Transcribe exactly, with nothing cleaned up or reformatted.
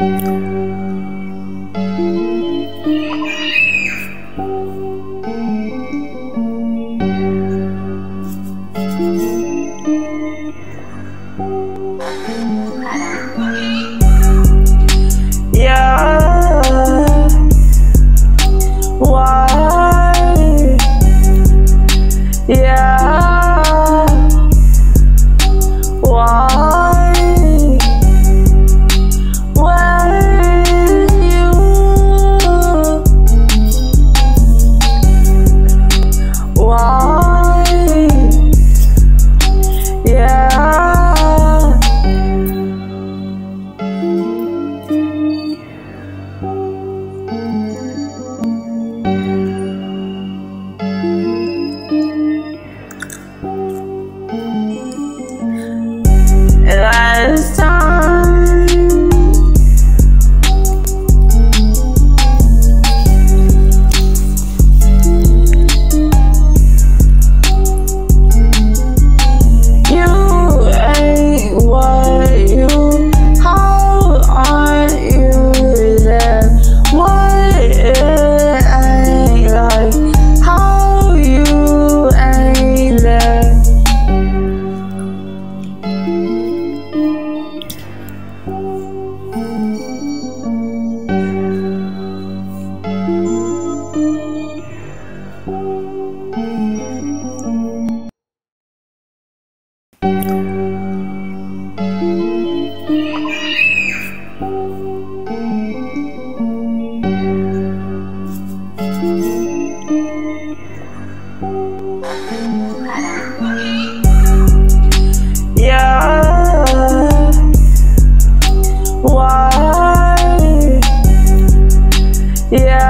Last time you ain't what you, how are you there? What it ain't like, how you ain't there. Yeah, why? Yeah.